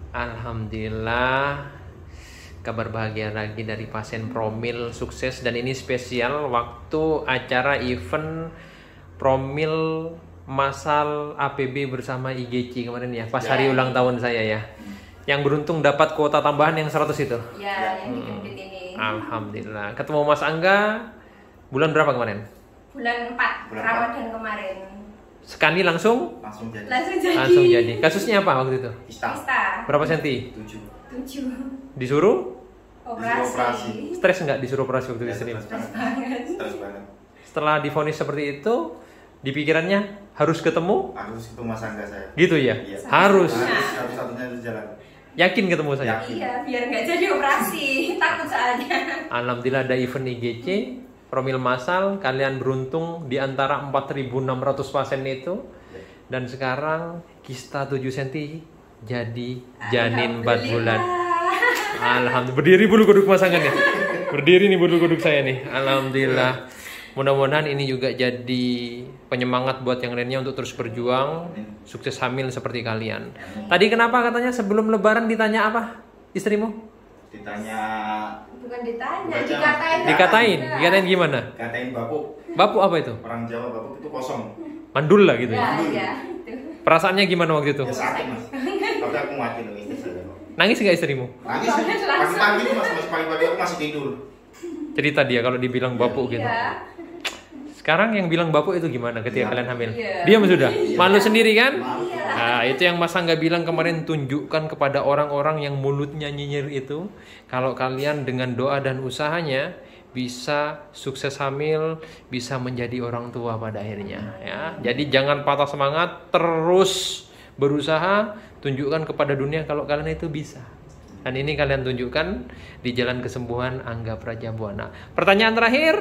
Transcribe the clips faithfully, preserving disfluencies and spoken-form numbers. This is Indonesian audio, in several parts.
Alhamdulillah, kabar bahagia lagi dari pasien Promil sukses, dan ini spesial waktu acara event Promil Masal A P B bersama I G C kemarin ya, pas hari ulang tahun saya ya. Yang beruntung dapat kuota tambahan yang seratus itu. Ya, yang dikit-dikit ini. Alhamdulillah. Ketemu Mas Angga bulan berapa kemarin? Bulan empat, Ramadan kemarin. Sekali langsung? Langsung jadi. Langsung jadi. Langsung jadi. Kasusnya apa waktu itu? Kista. Kista. Berapa senti? Tujuh. Tujuh. Disuruh? Operasi. operasi. Stres nggak disuruh operasi waktu Ya, itu? stres Stres banget. banget. Stres banget. Setelah divonis seperti itu, di pikirannya harus ketemu? Harus ketemu Mas Angga saya. Gitu ya? Iya. Harus. Harus satu-satunya itu jalan. Yakin ketemu saya? Yakin. Iya, biar nggak jadi operasi. Takut soalnya. Alhamdulillah ada event I G C, Promil Masal, kalian beruntung di antara empat ribu enam ratus pasien itu. Dan sekarang kista tujuh senti jadi janin empat bulan. Alhamdulillah. Berdiri bulu kuduk Mas Angga nih. Berdiri nih bulu kuduk saya nih. Alhamdulillah. Mudah-mudahan ini juga jadi penyemangat buat yang lainnya untuk terus berjuang, sukses hamil seperti kalian. Tadi kenapa katanya sebelum lebaran ditanya apa istrimu? Ditanya. Bukan ditanya, Baca. dikatain. Dikatain, dikatain gimana? Katain bapuk. Bapu apa itu? Orang Jawa bapuk itu kosong. Mandul lah gitu Ya, ya. ya. Itu. Perasaannya gimana waktu itu? Ya sakit mas. Tapi aku mati loh ini saya. Nangis nggak istrimu? Nangis. Pagi-pagi itu mas, mas pagi-pagi aku masih tidur. Cerita dia kalau dibilang bapuk gitu. Iya. Sekarang yang bilang bapuk itu gimana ketika Iya. kalian hamil? Iya. Diam sudah. Iya. Malu sendiri kan? Malu. Nah, itu yang Mas Angga bilang kemarin, tunjukkan kepada orang-orang yang mulutnya nyinyir itu, kalau kalian dengan doa dan usahanya bisa sukses hamil, bisa menjadi orang tua pada akhirnya ya. Jadi jangan patah semangat, terus berusaha, tunjukkan kepada dunia kalau kalian itu bisa. Dan ini kalian tunjukkan di jalan kesembuhan Angga Prajabuana. Pertanyaan terakhir,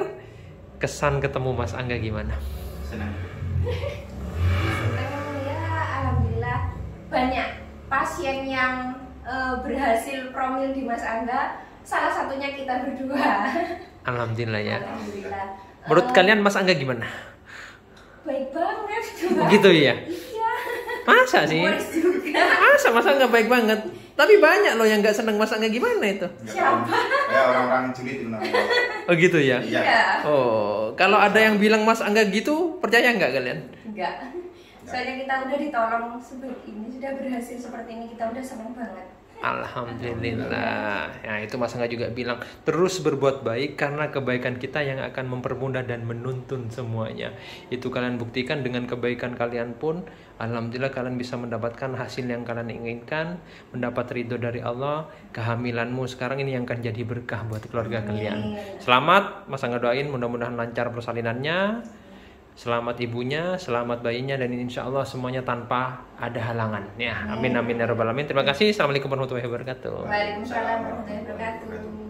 kesan ketemu Mas Angga gimana? Senang. Senang ya, alhamdulillah banyak pasien yang eh, berhasil promil di Mas Angga. Salah satunya kita berdua. Alhamdulillah ya. Alhamdulillah. Menurut Eh, kalian Mas Angga gimana? baik banget. Begitu ya? Iya. Masa sih? Humoris juga. Masa Mas Angga baik banget? Tapi banyak loh yang nggak seneng Mas Angga, gimana itu? Siapa? Ya orang-orang julid itu namanya. Oh gitu ya? Iya. Iya. Oh, kalau ada yang bilang Mas Angga gitu, percaya nggak kalian? Enggak. Soalnya kita udah ditolong seperti ini, sudah berhasil seperti ini, kita udah senang banget. Alhamdulillah. Ya itu Mas Angga juga bilang, terus berbuat baik karena kebaikan kita yang akan mempermudah dan menuntun semuanya. Itu kalian buktikan dengan kebaikan kalian pun, alhamdulillah kalian bisa mendapatkan hasil yang kalian inginkan, mendapat ridho dari Allah. Kehamilanmu sekarang ini yang akan jadi berkah buat keluarga kalian. Selamat, Mas Angga doain mudah-mudahan lancar persalinannya. Selamat ibunya, selamat bayinya, dan insya Allah semuanya tanpa ada halangan. Ya, amin amin ya rabbal alamin. Terima kasih. Assalamualaikum warahmatullahi wabarakatuh. Waalaikumsalam warahmatullahi wabarakatuh.